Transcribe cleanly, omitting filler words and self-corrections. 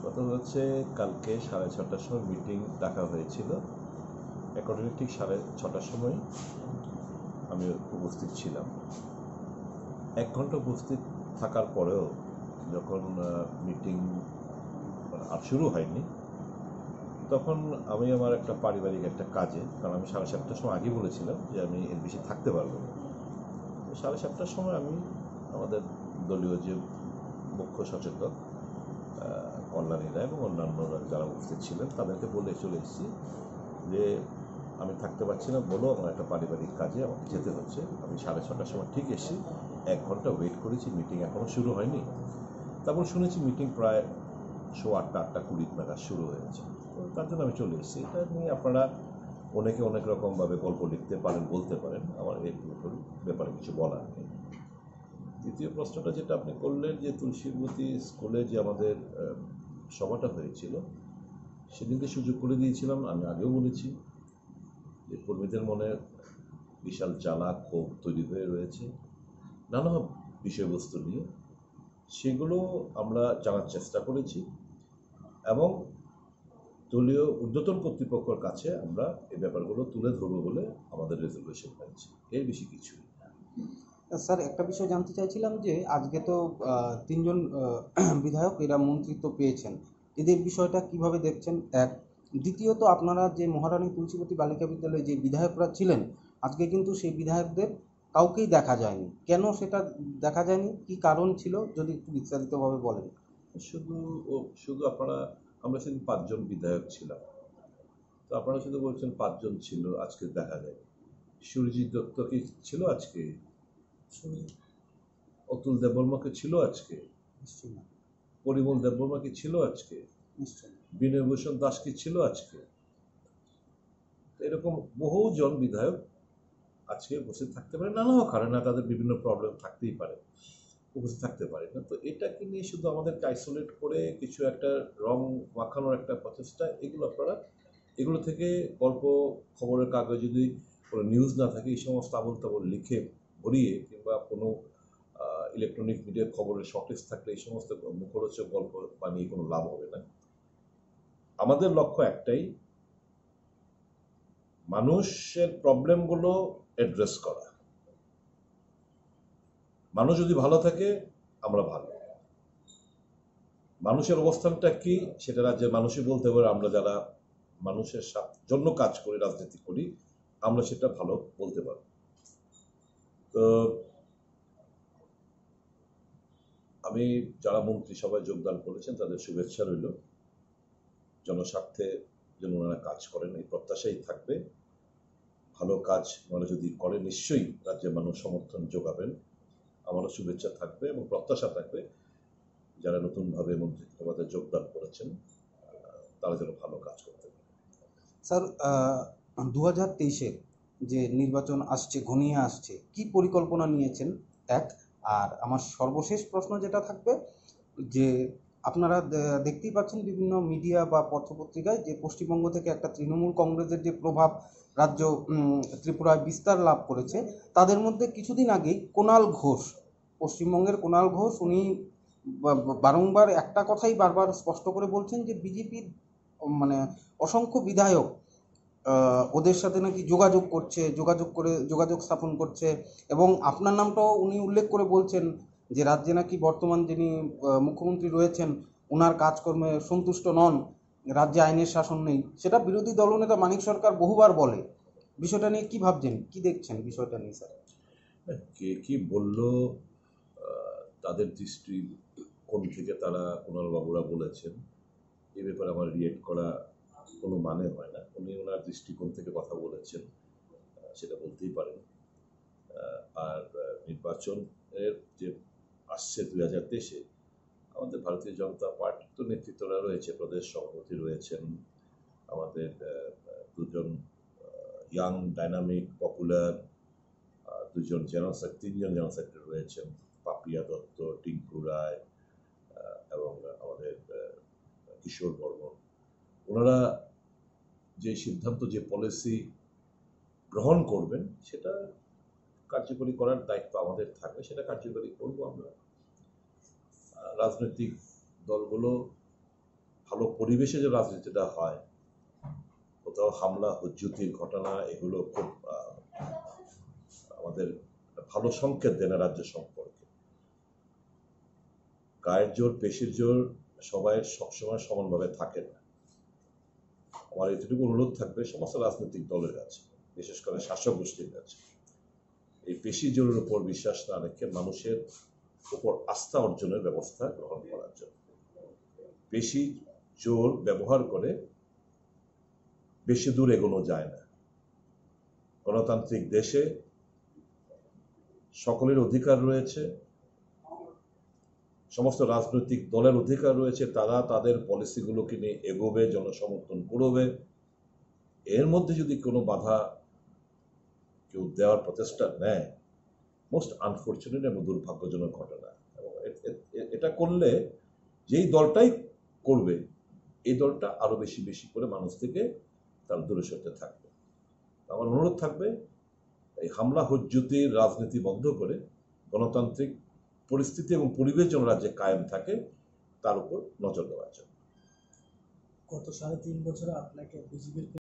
কথা হচ্ছে কালকে 6:30টার সময় মিটিং ডাকা হয়েছিল। অ্যাকর্ডিংলি ঠিক 6:30টার সময় আমি উপস্থিত ছিলাম। 1 ঘন্টা উপস্থিত থাকার পরেও যখন মিটিং আর শুরু হয়নি, তখন আমি আমার একটা পারিবারিক একটা কাজে, কারণ আমি 7:30টার সময় আগে বলেছিলাম যে আমি এর বেশি থাকতে পারবো না। 7:30টার সময় আমি আমাদের দলীয় যে মুখ্য সচেতক কল্যাণীরা এবং অন্যান্যরা যারা উপস্থিত ছিলেন তাদেরকে বলে চলে এসেছি যে আমি থাকতে পারছি না, বলো আমার একটা পারিবারিক কাজে আমাকে যেতে হচ্ছে। আমি 6:30টার সময় ঠিক এসেছি, 1 ঘন্টা ওয়েট করেছি, মিটিং এখনও শুরু হয়নি। তারপর শুনেছি মিটিং প্রায় 8:30, 8:20 নাগাদ শুরু হয়েছে। তো তার জন্য আমি চলে এসেছি। এটা নিয়ে আপনারা অনেকে অনেক রকমভাবে গল্প লিখতে পারেন, বলতে পারেন, আমার এই ব্যাপারে কিছু বলার নেই। দ্বিতীয় প্রশ্নটা যেটা আপনি করলেন যে তুলসীবতী স্কুলে যে আমাদের সভাটা হয়েছিল, সেদিনকে সুযোগ করে দিয়েছিলাম। আমি আগেও বলেছি যে কর্মীদের মনে বিশাল জ্বালা ক্ষোভ তৈরি হয়ে রয়েছে নানা বিষয়বস্তু নিয়ে, সেগুলো আমরা জানার চেষ্টা করেছি এবং দলীয় ঊর্ধ্বতন কর্তৃপক্ষের কাছে আমরা এই ব্যাপারগুলো তুলে ধরবো বলে আমাদের রেজলিউশন হয়েছে, এর বেশি কিছুই। স্যার, একটা বিষয় জানতে চাইছিলাম যে আজকে তো তিনজন বিধায়ক এরা মন্ত্রিত্ব পেয়েছেন, এদের বিষয়টা কিভাবে দেখছেন? এক, দ্বিতীয়ত আপনারা যে মহারানী তুলসীবতী বালিকা বিদ্যালয়ে যে বিধায়করা ছিলেন, আজকে কিন্তু সেই বিধায়কদের কাউকেই দেখা যায়নি। কেন সেটা দেখা যায়নি, কি কারণ ছিল, যদি একটু বিস্তারিতভাবে বলেন। শুধু শুধু আমরা সেদিন 5জন বিধায়ক ছিলাম। তো আপনারা শুধু বলছেন 5জন ছিল, আজকে দেখা যায়। সুরজিৎ দত্ত কি ছিল আজকে? অতুল দেববর্মা কি ছিল আজকে? নিশ্চয়ই না। পরিমল দেববর্মা কি ছিল আজকে? নিশ্চয়ই। বিনয় ভূষণ দাস কি ছিল আজকে? এরকম বহুজন বিধায়ক আজকে উপস্থিত থাকতে পারে, নানা কারণে তাদের বিভিন্ন প্রবলেম থাকতেই পারে, উপস্থিত থাকতে পারে না। তো এটাকে নিয়ে শুধু আমাদেরকে আইসোলেট করে কিছু একটা রং মাখানোর একটা প্রচেষ্টা, এগুলো থেকে গল্প, খবরের কাগজে যদি কোনো নিউজ না থাকে, এই সমস্ত আবল তাবল লিখে ভরিয়ে কিংবা কোনো ইলেকট্রনিক মিডিয়ার খবরের শর্টেজ থাকলে এই সমস্ত মুখরোচক গল্প বানিয়ে কোনো লাভ হবে না। আমাদের লক্ষ্য একটাই, মানুষের প্রবলেমগুলো অ্যাড্রেস করা। মানুষ যদি ভালো থাকে আমরা ভালো। মানুষের অবস্থানটা কি সেটা রাজ্যের মানুষই বলতে পারে। আমরা যারা মানুষের জন্য কাজ করি, রাজনীতি করি, আমরা সেটা ভালো বলতে পারব। তো আমি যারা মন্ত্রিসভায় যোগদান করেছেন তাদের শুভেচ্ছা রইল। জনস্বার্থে যেন ওনারা কাজ করেন এই প্রত্যাশাই থাকবে। ভালো কাজ ওনারা যদি করে নিশ্চয়ই রাজ্যের মানুষ সমর্থন যোগাবেন, আমারও শুভেচ্ছা থাকবে এবং প্রত্যাশা থাকবে যারা নতুনভাবে মন্ত্রিত্ব যোগদান করেছেন তারা যেন ভালো কাজ করতে পারে। স্যার, 2023-এর যে নির্বাচন আসছে, ঘনিয়ে আসছে, কি পরিকল্পনা নিয়েছেন? এক, আর আমার সর্বশেষ প্রশ্ন যেটা থাকবে যে আপনারা দেখতেই পাচ্ছেন বিভিন্ন মিডিয়া বা পত্রপত্রিকায় যে পশ্চিমবঙ্গ থেকে একটা তৃণমূল কংগ্রেসের যে প্রভাব রাজ্য ত্রিপুরায় বিস্তার লাভ করেছে, তাদের মধ্যে কিছুদিন আগেই কুণাল ঘোষ, পশ্চিমবঙ্গের কুণাল ঘোষ, উনি বারংবার একটা কথাই বারবার স্পষ্ট করে বলছেন যে বিজেপির মানে অসংখ্য বিধায়ক ওদের সাথে নাকি যোগাযোগ স্থাপন করছে, এবং আপনার নামটাও উনি উল্লেখ করে বলছেন যে রাজ্যে নাকি বর্তমান যিনি মুখ্যমন্ত্রী রয়েছেন ওনার কাজকর্মে সন্তুষ্ট নন, রাজ্যে আইনের শাসন নেই। সেটা বিরোধী দলনেতা মানিক সরকার বহুবার বলে। বিষয়টা নিয়ে কি ভাবছেন, কি দেখছেন বিষয়টা নিয়ে স্যার? কে কি বললো, তাদের দৃষ্টি কোন থেকে তারা কুণাল বাবুরা বলেছেন, এ ব্যাপারে আমার রিয়েক্ট করা কোনো মানে হয় না। উনি ওনার দৃষ্টিকোণ থেকে কথা বলেছেন, সেটা বলতেই পারেন। আর নির্বাচনের যে আসছে 2023-এ, আমাদের ভারতীয় জনতা পার্টির তো নেতৃত্বরা রয়েছে, প্রদেশ সভাপতি রয়েছেন, আমাদের দুজন ইয়াং ডাইনামিক পপুলার তিনজন জেনারেল সেক্রেটারি রয়েছেন, পাপিয়া দত্ত, টিঙ্কু রায় এবং আমাদের কিশোর বর্মন। ওনারা যে সিদ্ধান্ত, যে পলিসি গ্রহণ করবেন সেটা কার্যকরী করার দায়িত্ব আমাদের থাকবে, সেটা কার্যকরী করব আমরা। রাজনৈতিক দলগুলো ভালো পরিবেশে যে রাজনীতিটা হয়, কোথাও হামলা হুজ্জুতির ঘটনা, এগুলো খুব আমাদের ভালো সংকেত দেয় না রাজ্য সম্পর্কে। গায়ের জোর পেশির জোর সবাই সবসময় সমানভাবে থাকে না। আমার এতটুকু অনুরোধ থাকবে সমস্ত রাজনৈতিক দলের কাছে, বিশেষ করে শাসক গোষ্ঠীর কাছে, এই পেশি জোরের উপর বিশ্বাস না রেখে মানুষের উপর আস্থা অর্জনের ব্যবস্থা গ্রহণ করার জন্য। বেশি জোর ব্যবহার করে বেশি দূর এগোনো যায় না। গণতান্ত্রিক দেশে সকলের অধিকার রয়েছে, সমস্ত রাজনৈতিক দলের অধিকার রয়েছে, তারা তাদের পলিসিগুলোকে নিয়ে এগোবে, জনসমর্থন করবে। এর মধ্যে যদি কোনো বাধা কেউ দেওয়ার প্রচেষ্টা নেয়, মোস্ট আনফর্চুনেট এবং দুর্ভাগ্যজনক ঘটনা। এবং এটা করলে যেই দলটাই করবে, এই দলটা আরো বেশি বেশি করে মানুষ থেকে তার দূরে সরতে থাকবে। আমার অনুরোধ থাকবে এই হামলা হুজ্জুতির রাজনীতি বন্ধ করে গণতান্ত্রিক পরিস্থিতি এবং পরিবেশ যেন রাজ্যে কায়েম থাকে তার উপর নজর দেওয়ার জন্য। গত 3.5 বছরে আপনাকে বিজেপির